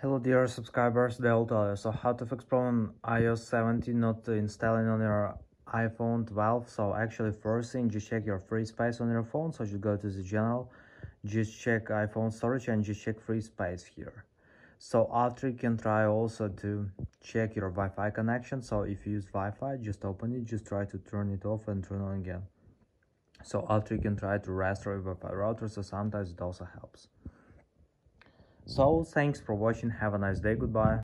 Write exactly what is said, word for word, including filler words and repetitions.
Hello dear subscribers, they'll tell you. So how to fix problem i O S seventeen not installing on your iPhone twelve. So actually first thing, just check your free space on your phone. So just go to the general, just check iPhone storage and just check free space here. So after you can try also to check your Wi-Fi connection. So if you use Wi-Fi, just open it, just try to turn it off and turn on again. So after you can try to restore your Wi-Fi router, so sometimes it also helps. So thanks for watching, have a nice day, goodbye.